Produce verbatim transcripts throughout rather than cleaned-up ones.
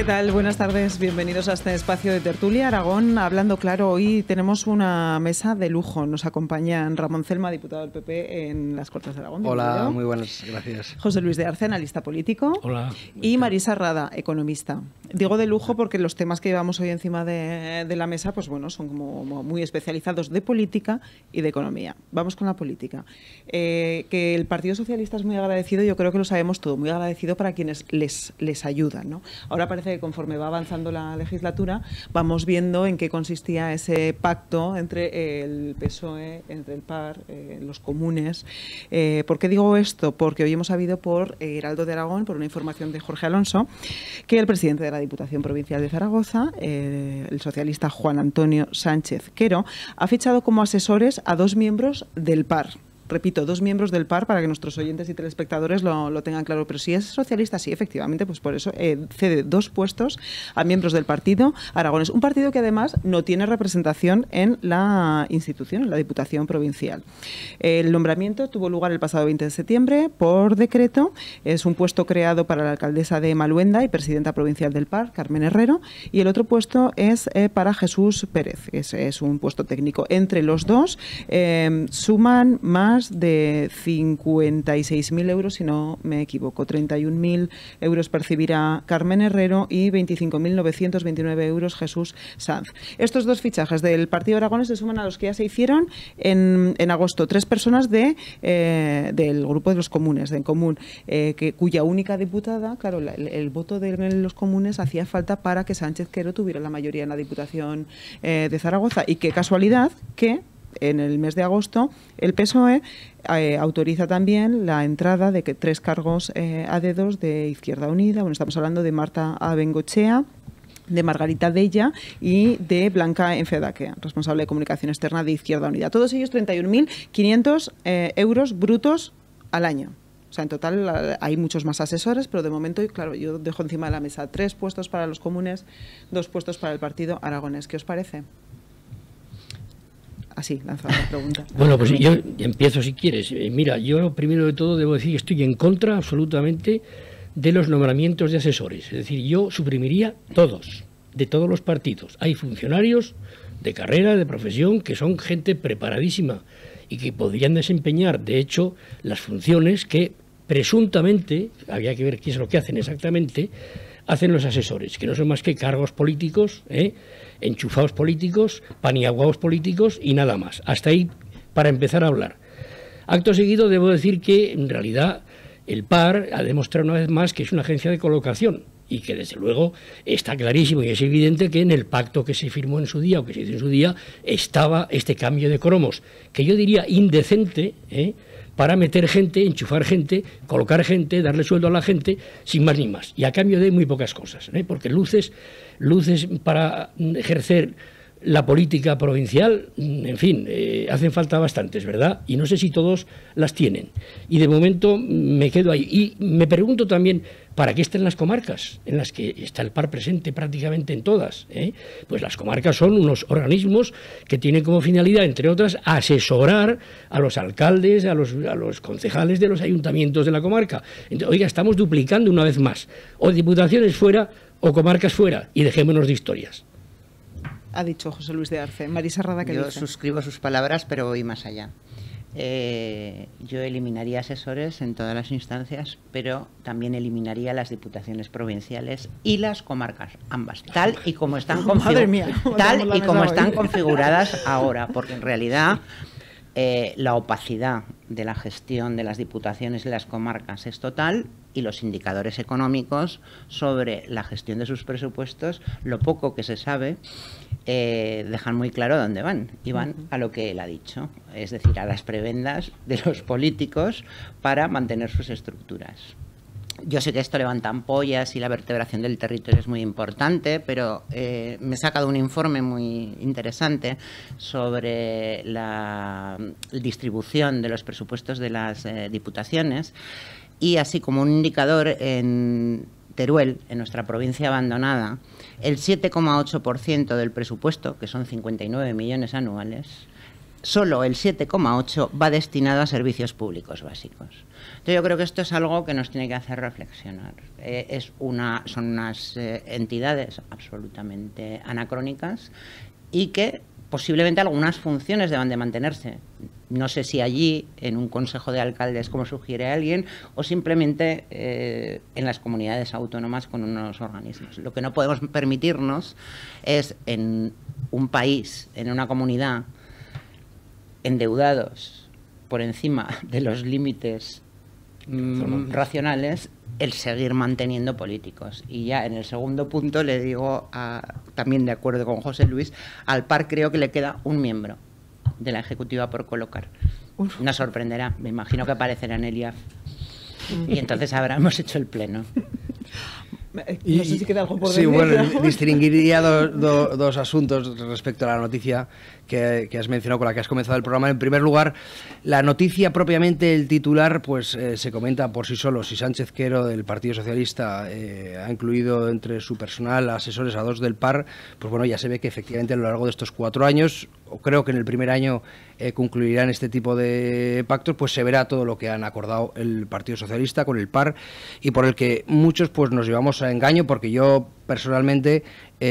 tal? Buenas tardes, bienvenidos a este espacio de Tertulia Aragón. Hablando claro, hoy tenemos una mesa de lujo. Nos acompañan Ramón Celma, diputado del P P en las Cortes de Aragón. Hola, Bienvenido. muy buenas, gracias. José Luis de Arce, analista político. Hola. Y Marisa Rada, economista. Digo de lujo porque los temas que llevamos hoy encima de, de la mesa, pues bueno, son como muy especializados de política y de economía. Vamos con la política. Eh, que el Partido Socialista es muy agradecido, yo creo que lo sabemos todo, muy agradecido para quienes les, les ayudan, ¿no? Ahora parece que conforme va avanzando la legislatura, vamos viendo en qué consistía ese pacto entre el P S O E, entre el P A R, eh, los comunes. Eh, ¿Por qué digo esto? Porque hoy hemos sabido por Heraldo de Aragón, por una información de Jorge Alonso, que el presidente de la Diputación Provincial de Zaragoza, eh, el socialista Juan Antonio Sánchez Quero, ha fichado como asesores a dos miembros del P A R. Repito, dos miembros del P A R para que nuestros oyentes y telespectadores lo, lo tengan claro. Pero si es socialista, sí, efectivamente, pues por eso eh, cede dos puestos a miembros del partido aragonés. Un partido que además no tiene representación en la institución, en la Diputación Provincial. El nombramiento tuvo lugar el pasado veinte de septiembre por decreto. Es un puesto creado para la alcaldesa de Maluenda y presidenta provincial del P A R, Carmen Herrero. Y el otro puesto es eh, para Jesús Pérez. Ese es un puesto técnico. Entre los dos eh, suman más de cincuenta y seis mil euros, si no me equivoco. treinta y un mil euros percibirá Carmen Herrero y veinticinco mil novecientos veintinueve euros Jesús Sanz. Estos dos fichajes del Partido Aragonés se suman a los que ya se hicieron en, en agosto. Tres personas de, eh, del grupo de los comunes, de En Común, eh, que, cuya única diputada, claro, la, el, el voto de los comunes hacía falta para que Sánchez Quero tuviera la mayoría en la Diputación eh, de Zaragoza. Y qué casualidad que en el mes de agosto el P S O E eh, autoriza también la entrada de que tres cargos eh, a dedos de Izquierda Unida. Bueno, estamos hablando de Marta Abengochea, de Margarita Della y de Blanca Enfedaque, responsable de comunicación externa de Izquierda Unida. Todos ellos treinta y un mil quinientos eh, euros brutos al año. O sea, en total hay muchos más asesores, pero de momento, claro, yo dejo encima de la mesa tres puestos para los comunes, dos puestos para el Partido Aragonés. ¿Qué os parece? Así, lanzada la pregunta. Bueno, pues yo empiezo si quieres. Mira, yo primero de todo debo decir que estoy en contra absolutamente de los nombramientos de asesores. Es decir, yo suprimiría todos, de todos los partidos. Hay funcionarios de carrera, de profesión, que son gente preparadísima y que podrían desempeñar, de hecho, las funciones que presuntamente, había que ver qué es lo que hacen exactamente, hacen los asesores, que no son más que cargos políticos, ¿eh? enchufados políticos, paniaguados políticos y nada más. Hasta ahí para empezar a hablar. Acto seguido debo decir que en realidad el P A R ha demostrado una vez más que es una agencia de colocación y que desde luego está clarísimo y es evidente que en el pacto que se firmó en su día o que se hizo en su día estaba este cambio de cromos, que yo diría indecente, ¿eh? para meter gente, enchufar gente, colocar gente, darle sueldo a la gente, sin más ni más. Y a cambio de muy pocas cosas, ¿eh? porque luces, luces para ejercer la política provincial, en fin, eh, hacen falta bastantes, ¿verdad? Y no sé si todos las tienen. Y de momento me quedo ahí. Y me pregunto también, ¿para qué están las comarcas? En las que está el P A R presente prácticamente en todas. ¿eh? Pues las comarcas son unos organismos que tienen como finalidad, entre otras, asesorar a los alcaldes, a los, a los concejales de los ayuntamientos de la comarca. Entonces, oiga, estamos duplicando una vez más. O diputaciones fuera o comarcas fuera. Y dejémonos de historias. Ha dicho José Luis de Arce. Marisa Rada, ¿qué Yo dice? suscribo sus palabras, pero voy más allá. Eh, yo eliminaría asesores en todas las instancias, pero también eliminaría las diputaciones provinciales y las comarcas, ambas, tal y como están, oh, madre mía, tal y como están hoy. configuradas ahora, porque en realidad eh, la opacidad de la gestión de las diputaciones y las comarcas es total y los indicadores económicos sobre la gestión de sus presupuestos, lo poco que se sabe, eh, dejan muy claro dónde van y van uh-huh. a lo que él ha dicho, es decir, a las prebendas de los políticos para mantener sus estructuras. Yo sé que esto levanta ampollas y la vertebración del territorio es muy importante, pero eh, me he sacado un informe muy interesante sobre la distribución de los presupuestos de las eh, diputaciones y así como un indicador en Teruel, en nuestra provincia abandonada, el siete coma ocho por ciento del presupuesto, que son cincuenta y nueve millones anuales, solo el siete coma ocho va destinado a servicios públicos básicos. Entonces yo creo que esto es algo que nos tiene que hacer reflexionar. Eh, es una, son unas eh, entidades absolutamente anacrónicas y que posiblemente algunas funciones deban de mantenerse. No sé si allí, en un consejo de alcaldes, como sugiere alguien, o simplemente eh, en las comunidades autónomas con unos organismos. Lo que no podemos permitirnos es, en un país, en una comunidad, endeudados por encima de los límites mm, racionales, el seguir manteniendo políticos. Y ya en el segundo punto le digo, a, también de acuerdo con José Luis, al P A R creo que le queda un miembro de la Ejecutiva por colocar. Uf. Nos sorprenderá, me imagino que aparecerá en el I A F. Y entonces habremos hecho el pleno. No sé si queda algo por Sí, decir, bueno, pero... distinguiría do, do, dos asuntos respecto a la noticia que, que has mencionado, con la que has comenzado el programa. En primer lugar, la noticia propiamente, el titular, pues eh, se comenta por sí solo. Si Sánchez Quero, del Partido Socialista, eh, ha incluido entre su personal asesores a dos del P A R, pues bueno, ya se ve que efectivamente a lo largo de estos cuatro años, o creo que en el primer año eh, concluirán este tipo de pactos, pues se verá todo lo que han acordado el Partido Socialista con el P A R, y por el que muchos pues nos llevamos a engaño, porque yo personalmente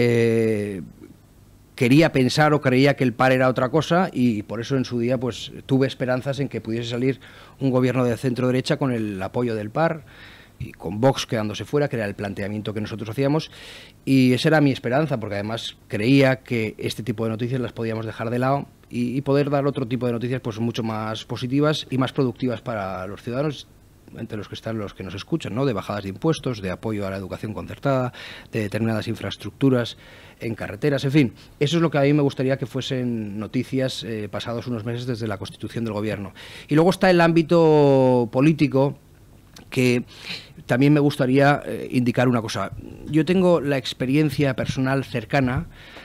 eh, quería pensar o creía que el P A R era otra cosa, y por eso en su día pues tuve esperanzas en que pudiese salir un gobierno de centro-derecha con el apoyo del P A R y con Vox quedándose fuera, que era el planteamiento que nosotros hacíamos, y esa era mi esperanza, porque además creía que este tipo de noticias las podíamos dejar de lado y, y poder dar otro tipo de noticias pues mucho más positivas y más productivas para los ciudadanos, entre los que están los que nos escuchan, ¿no? De bajadas de impuestos, de apoyo a la educación concertada, de determinadas infraestructuras en carreteras, en fin. Eso es lo que a mí me gustaría que fuesen noticias eh, pasados unos meses desde la constitución del gobierno. Y luego está el ámbito político, que también me gustaría eh, indicar una cosa. Yo tengo la experiencia personal cercana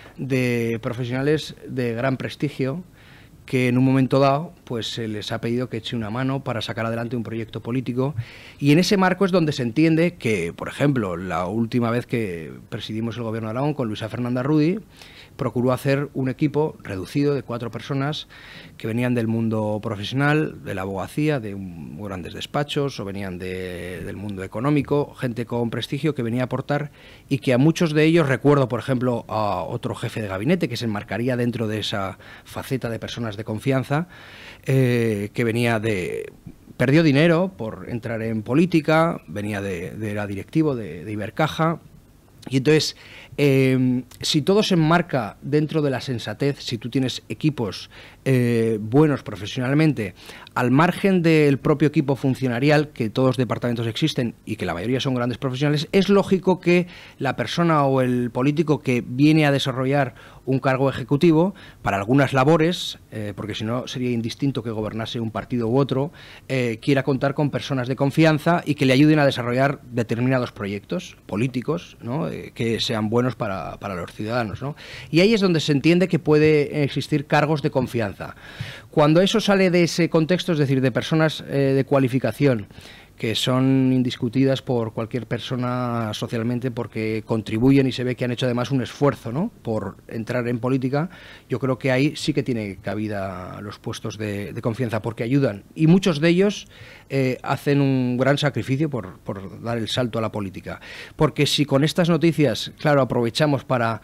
de profesionales de gran prestigio que en un momento dado pues se les ha pedido que eche una mano para sacar adelante un proyecto político, y en ese marco es donde se entiende que, por ejemplo, la última vez que presidimos el gobierno de Aragón con Luisa Fernanda Rudy, procuró hacer un equipo reducido de cuatro personas que venían del mundo profesional, de la abogacía, de un, grandes despachos, o venían de, del mundo económico, gente con prestigio que venía a aportar, y que a muchos de ellos, recuerdo por ejemplo a otro jefe de gabinete que se enmarcaría dentro de esa faceta de personas de confianza, eh, que venía de... perdió dinero por entrar en política, venía de, de era directivo de, de Ibercaja. Y entonces, eh, si todo se enmarca dentro de la sensatez, si tú tienes equipos eh, buenos profesionalmente, al margen del propio equipo funcionarial, que todos los departamentos existen y que la mayoría son grandes profesionales, es lógico que la persona o el político que viene a desarrollar un cargo ejecutivo para algunas labores, eh, porque si no sería indistinto que gobernase un partido u otro, eh, quiera contar con personas de confianza y que le ayuden a desarrollar determinados proyectos políticos, ¿no? eh, que sean buenos para, para los ciudadanos, ¿no? Y ahí es donde se entiende que puede existir cargos de confianza. Cuando eso sale de ese contexto, es decir, de personas eh, de cualificación, que son indiscutidas por cualquier persona socialmente porque contribuyen y se ve que han hecho además un esfuerzo, ¿no?, por entrar en política, yo creo que ahí sí que tiene cabida los puestos de, de confianza, porque ayudan, y muchos de ellos eh, hacen un gran sacrificio por, por dar el salto a la política. Porque si con estas noticias, claro, aprovechamos para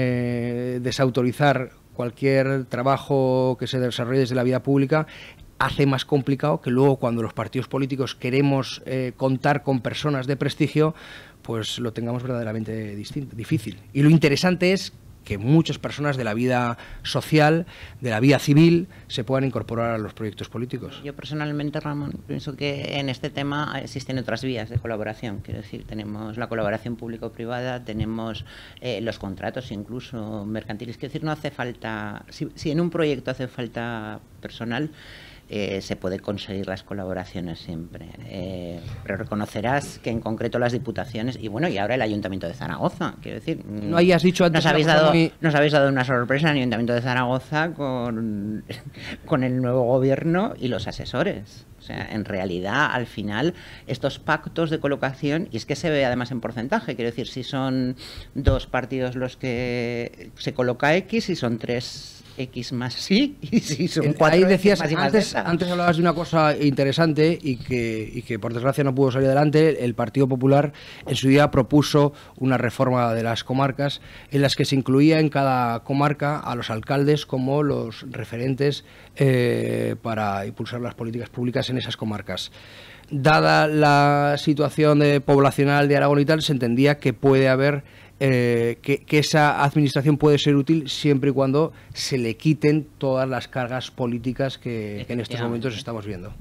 eh, desautorizar cualquier trabajo que se desarrolle desde la vida pública, hace más complicado que luego, cuando los partidos políticos queremos eh, contar con personas de prestigio, pues lo tengamos verdaderamente distinto, difícil. Y lo interesante es que muchas personas de la vida social, de la vida civil, se puedan incorporar a los proyectos políticos. Yo personalmente, Ramón, pienso que en este tema existen otras vías de colaboración. Quiero decir, tenemos la colaboración público-privada, tenemos eh, los contratos incluso mercantiles. Quiero decir, no hace falta, si, si en un proyecto hace falta personal, Eh, se puede conseguir las colaboraciones siempre. Eh, pero reconocerás que en concreto las diputaciones, y bueno, y ahora el Ayuntamiento de Zaragoza, quiero decir... No hayas dicho antes... Nos habéis, dado, muy... nos habéis dado una sorpresa en el Ayuntamiento de Zaragoza con, con el nuevo gobierno y los asesores. O sea, en realidad, al final, estos pactos de colocación, y es que se ve además en porcentaje, quiero decir, si son dos partidos los que se coloca X y son tres X más sí, y si son cuatro Ahí X decías, más y más antes, Z. antes hablabas de una cosa interesante y que, y que por desgracia no pudo salir adelante. El Partido Popular en su día propuso una reforma de las comarcas en las que se incluía en cada comarca a los alcaldes como los referentes eh, para impulsar las políticas públicas en esas comarcas. Dada la situación de, poblacional de Aragón y tal, se entendía que puede haber Eh, que, que esa administración puede ser útil siempre y cuando se le quiten todas las cargas políticas que, que en estos momentos estamos viendo.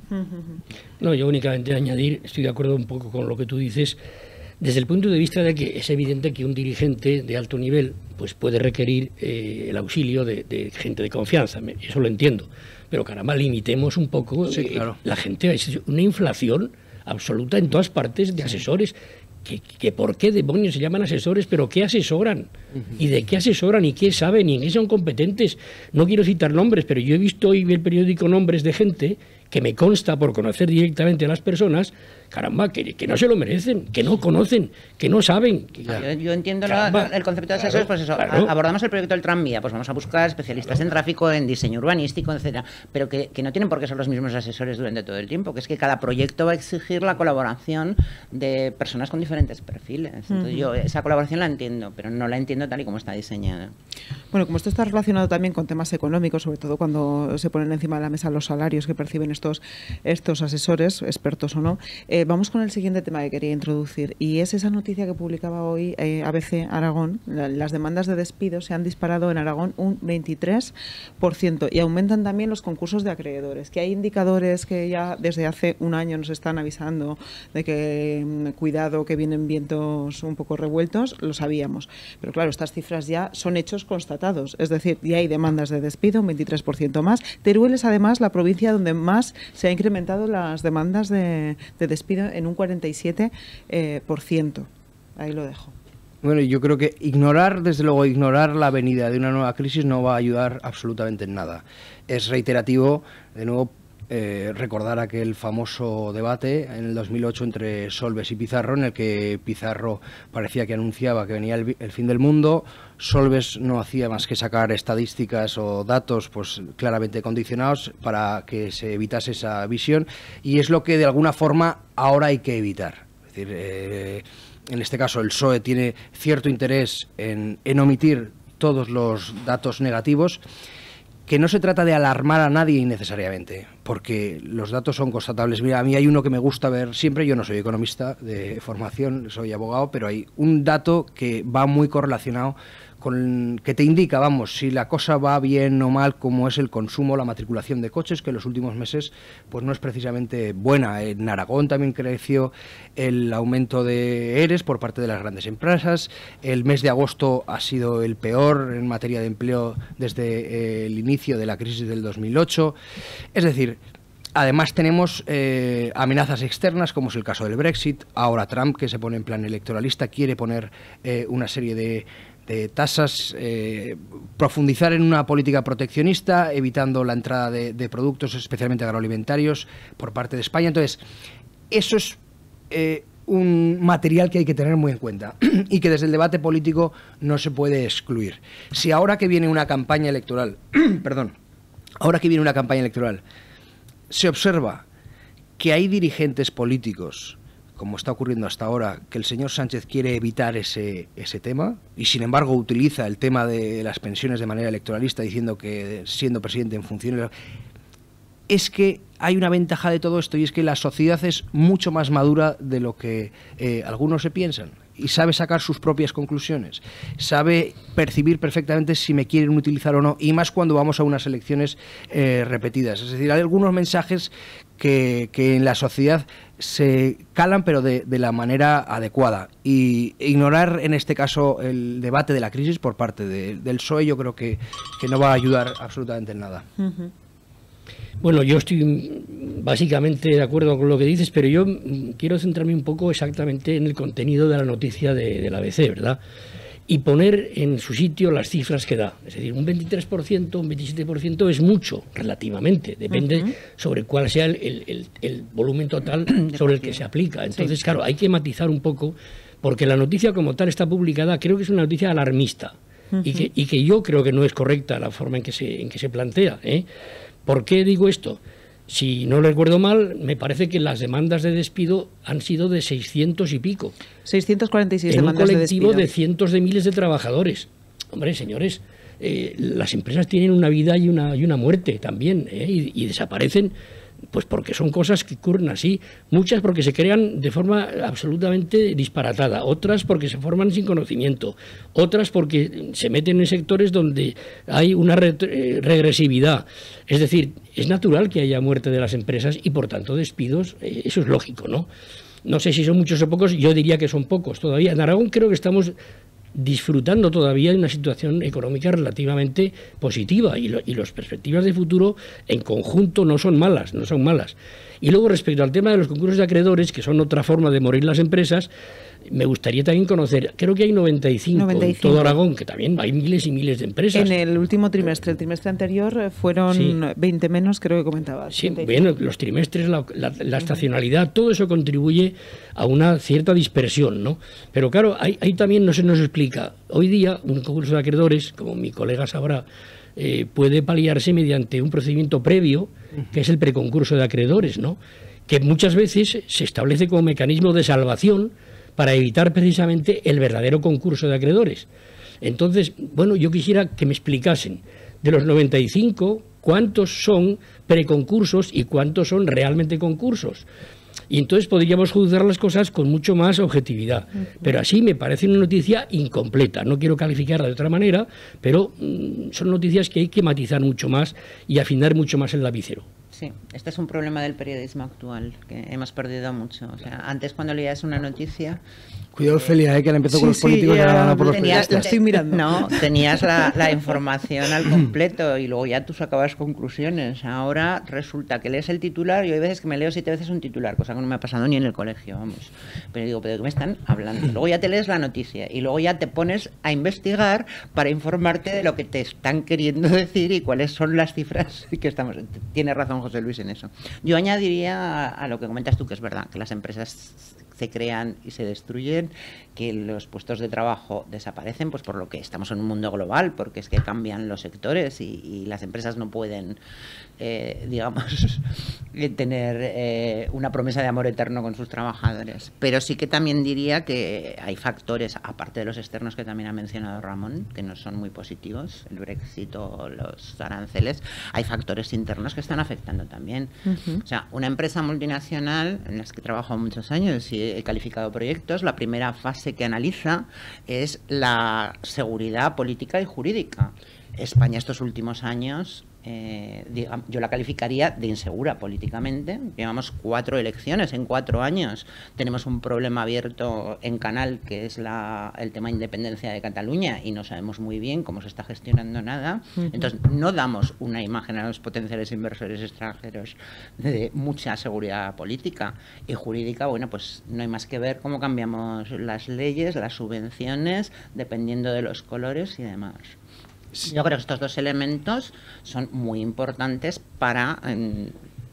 No, yo únicamente añadir, estoy de acuerdo un poco con lo que tú dices, desde el punto de vista de que es evidente que un dirigente de alto nivel pues puede requerir eh, el auxilio de, de gente de confianza, eso lo entiendo, pero caramba, limitemos un poco, sí, eh, claro. La gente, es una inflación absoluta en todas partes de asesores. Que, que por qué demonios se llaman asesores, pero qué asesoran, uh-huh. y de qué asesoran, y qué saben, y en qué son competentes. No quiero citar nombres, pero yo he visto hoy en el periódico nombres de gente que me consta por conocer directamente a las personas, caramba, que, que no se lo merecen, que no conocen, que no saben. Que, yo, yo entiendo la, el concepto de asesores, claro, pues eso, claro. abordamos el proyecto del tranvía, pues vamos a buscar especialistas claro. en tráfico, en diseño urbanístico, etcétera, pero que, que no tienen por qué ser los mismos asesores durante todo el tiempo, que es que cada proyecto va a exigir la colaboración de personas con diferentes perfiles. Entonces uh-huh. yo esa colaboración la entiendo, pero no la entiendo tal y como está diseñada. Bueno, como esto está relacionado también con temas económicos, sobre todo cuando se ponen encima de la mesa los salarios que perciben estos, estos asesores, expertos o no, eh, vamos con el siguiente tema que quería introducir, y es esa noticia que publicaba hoy eh, A B C Aragón. La, las demandas de despido se han disparado en Aragón un veintitrés por ciento y aumentan también los concursos de acreedores, que hay indicadores que ya desde hace un año nos están avisando de que mm, cuidado, que vienen vientos un poco revueltos, lo sabíamos, pero claro, estas cifras ya son hechos constatados, es decir, ya hay demandas de despido, un veintitrés por ciento más. Teruel es además la provincia donde más se ha incrementado las demandas de, de despido en un cuarenta y siete por ciento. Ahí lo dejo. Bueno, yo creo que ignorar, desde luego, ignorar la venida de una nueva crisis no va a ayudar absolutamente en nada. Es reiterativo, de nuevo, Eh, recordar aquel famoso debate en el dos mil ocho entre Solbes y Pizarro, en el que Pizarro parecía que anunciaba que venía el, el fin del mundo. Solbes no hacía más que sacar estadísticas o datos pues claramente condicionados para que se evitase esa visión, y es lo que de alguna forma ahora hay que evitar. Es decir, eh, en este caso el P S O E tiene cierto interés en, en omitir todos los datos negativos, que no se trata de alarmar a nadie innecesariamente, porque los datos son constatables. Mira, a mí hay uno que me gusta ver siempre, yo no soy economista de formación, soy abogado, pero hay un dato que va muy correlacionado con, que te indica, vamos, si la cosa va bien o mal, como es el consumo, la matriculación de coches, que en los últimos meses pues no es precisamente buena. En Aragón también creció el aumento de ERES por parte de las grandes empresas. El mes de agosto ha sido el peor en materia de empleo desde eh, el inicio de la crisis del dos mil ocho. Es decir, además tenemos eh, amenazas externas, como es el caso del Brexit. Ahora Trump, que se pone en plan electoralista, quiere poner eh, una serie de de tasas, eh, profundizar en una política proteccionista, evitando la entrada de, de productos, especialmente agroalimentarios, por parte de España. Entonces, eso es eh, un material que hay que tener muy en cuenta y que desde el debate político no se puede excluir. Si ahora que viene una campaña electoral, perdón, ahora que viene una campaña electoral, se observa que hay dirigentes políticos, como está ocurriendo hasta ahora, que el señor Sánchez quiere evitar ese, ese tema y sin embargo utiliza el tema de las pensiones de manera electoralista, diciendo que siendo presidente en funciones, es que hay una ventaja de todo esto, y es que la sociedad es mucho más madura de lo que eh, algunos se piensan, y sabe sacar sus propias conclusiones, sabe percibir perfectamente si me quieren utilizar o no, y más cuando vamos a unas elecciones eh, repetidas. Es decir, hay algunos mensajes que, que en la sociedad se calan, pero de, de la manera adecuada, y ignorar en este caso el debate de la crisis por parte de, del P S O E yo creo que, que no va a ayudar absolutamente en nada. Uh-huh. Bueno, yo estoy básicamente de acuerdo con lo que dices, pero yo quiero centrarme un poco exactamente en el contenido de la noticia de, de la A B C, ¿verdad? y poner en su sitio las cifras que da. Es decir, un veintitrés por ciento, un veintisiete por ciento es mucho, relativamente. Depende uh-huh. sobre cuál sea el, el, el, el volumen total sobre el que se aplica. Entonces, sí. claro, hay que matizar un poco, porque la noticia como tal está publicada, creo que es una noticia alarmista, uh-huh. y, que, y que yo creo que no es correcta la forma en que se, en que se plantea, ¿eh? ¿Por qué digo esto? Si no recuerdo mal, me parece que las demandas de despido han sido de seiscientos y pico. seiscientos cuarenta y seis en demandas de despido. un colectivo de, de cientos de miles de trabajadores. Hombre, señores, eh, las empresas tienen una vida y una, y una muerte también, ¿eh? y, y desaparecen pues porque son cosas que ocurren así. Muchas porque se crean de forma absolutamente disparatada, otras porque se forman sin conocimiento, otras porque se meten en sectores donde hay una re regresividad. Es decir, es natural que haya muerte de las empresas y por tanto despidos, eh, eso es lógico, ¿no? No sé si son muchos o pocos, yo diría que son pocos todavía. En Aragón creo que estamos disfrutando todavía de una situación económica relativamente positiva y, lo, y las perspectivas de futuro en conjunto no son malas, no son malas. Y luego respecto al tema de los concursos de acreedores, que son otra forma de morir las empresas, me gustaría también conocer, creo que hay noventa y cinco, noventa y cinco en todo Aragón, que también hay miles y miles de empresas. En el último trimestre, el trimestre anterior fueron sí. veinte menos, creo que comentabas. Sí, bueno, los trimestres, la, la, la estacionalidad, todo eso contribuye a una cierta dispersión, ¿no? Pero claro, ahí, ahí también no se nos explica. Hoy día, un concurso de acreedores, como mi colega sabrá, eh, puede paliarse mediante un procedimiento previo, que es el preconcurso de acreedores, ¿no? Que muchas veces se establece como mecanismo de salvación para evitar precisamente el verdadero concurso de acreedores. Entonces, bueno, yo quisiera que me explicasen de los noventa y cinco cuántos son preconcursos y cuántos son realmente concursos. Y entonces podríamos juzgar las cosas con mucho más objetividad. Uh-huh. Pero así me parece una noticia incompleta. No quiero calificarla de otra manera, pero mmm, son noticias que hay que matizar mucho más y afinar mucho más el lapicero. Sí, este es un problema del periodismo actual, que hemos perdido mucho. O sea, antes cuando leías una noticia... Cuidado, Felia, eh, que ahora empezó sí, con los políticos sí, y ahora por los tenías, periodistas. La estoy mirando. No, tenías la, la información al completo y luego ya tú sacabas conclusiones. Ahora resulta que lees el titular, y hay veces que me leo siete veces un titular, cosa que no me ha pasado ni en el colegio, vamos. Pero digo, ¿pero de qué me están hablando? Luego ya te lees la noticia y luego ya te pones a investigar para informarte de lo que te están queriendo decir y cuáles son las cifras que estamos... Tienes razón, José Luis, en eso. Yo añadiría a, a lo que comentas tú, que es verdad, que las empresas se crean y se destruyen, que los puestos de trabajo desaparecen, pues por lo que estamos en un mundo global, porque es que cambian los sectores y, y las empresas no pueden, eh, digamos, tener eh, una promesa de amor eterno con sus trabajadores. Pero sí que también diría que hay factores, aparte de los externos que también ha mencionado Ramón, que no son muy positivos, el Brexit o los aranceles, hay factores internos que están afectando también. Uh-huh. O sea, una empresa multinacional en las que he trabajado muchos años y he calificado proyectos, la primera fase que analiza es la seguridad política y jurídica. España estos últimos años, eh, digamos, yo la calificaría de insegura políticamente. Llevamos cuatro elecciones en cuatro años. Tenemos un problema abierto en Canal, que es la, el tema de independencia de Cataluña, y no sabemos muy bien cómo se está gestionando nada. Uh-huh. Entonces, no damos una imagen a los potenciales inversores extranjeros de mucha seguridad política y jurídica. Bueno, pues no hay más que ver cómo cambiamos las leyes, las subvenciones, dependiendo de los colores y demás. Yo creo que estos dos elementos son muy importantes para eh,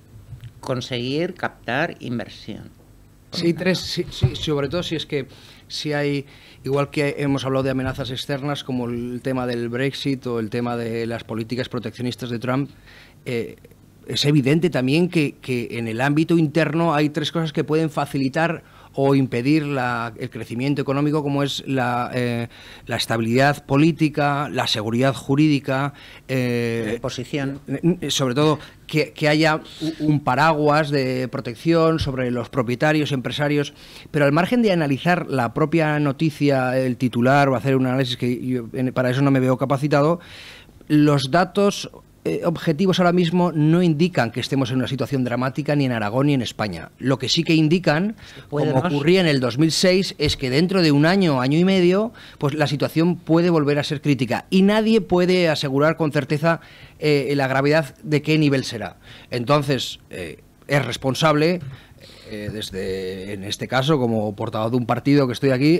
conseguir captar inversión. Sí, tres, sí, sí, sobre todo si es que si hay, igual que hemos hablado de amenazas externas como el tema del Brexit o el tema de las políticas proteccionistas de Trump, eh, es evidente también que, que en el ámbito interno hay tres cosas que pueden facilitar o impedir la, el crecimiento económico, como es la, eh, la estabilidad política, la seguridad jurídica, eh, la posición. Sobre todo que, que haya un paraguas de protección sobre los propietarios, empresarios, pero al margen de analizar la propia noticia, el titular o hacer un análisis que yo para eso no me veo capacitado, los datos Eh, objetivos ahora mismo no indican que estemos en una situación dramática ni en Aragón ni en España. Lo que sí que indican, como ocurría en el dos mil seis, es que dentro de un año, año y medio, pues la situación puede volver a ser crítica y nadie puede asegurar con certeza eh, la gravedad de qué nivel será. Entonces, eh, es responsable, eh, desde en este caso como portavoz de un partido que estoy aquí,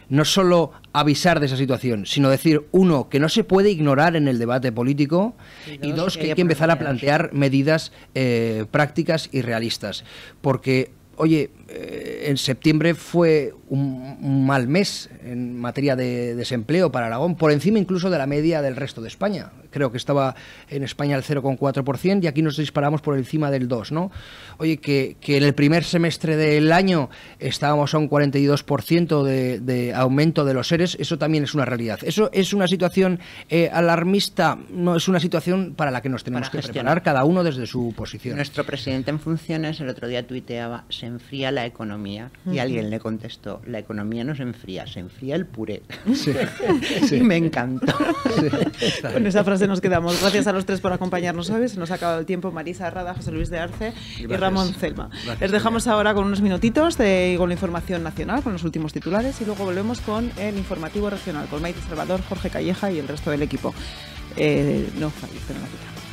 no solo avisar de esa situación, sino decir, uno, que no se puede ignorar en el debate político, y dos, y dos que hay que empezar a plantear medidas eh, prácticas y realistas. Porque, oye, eh, en septiembre fue un, un mal mes en materia de desempleo para Aragón, por encima incluso de la media del resto de España. Creo que estaba en España el cero coma cuatro por ciento y aquí nos disparamos por encima del dos por ciento, ¿no? Oye, que, que en el primer semestre del año estábamos a un cuarenta y dos por ciento de, de aumento de los ERES, eso también es una realidad. Eso es una situación eh, alarmista, no es una situación para la que nos tenemos que preparar cada uno desde su posición. Nuestro presidente en funciones el otro día tuiteaba, se enfría la economía, y uh-huh. alguien le contestó, la economía no se enfría, se enfría el puré. Sí, sí. Y me encantó. Sí, con esa frase nos quedamos. Gracias a los tres por acompañarnos hoy. Se nos ha acabado el tiempo. Marisa Rada, José Luis de Arce y Gracias. Ramón Celma. Gracias, Les dejamos bien. ahora con unos minutitos de, con la información nacional, con los últimos titulares, y luego volvemos con el informativo regional, con Maite Salvador, Jorge Calleja y el resto del equipo. Eh, no falles, pero no quita.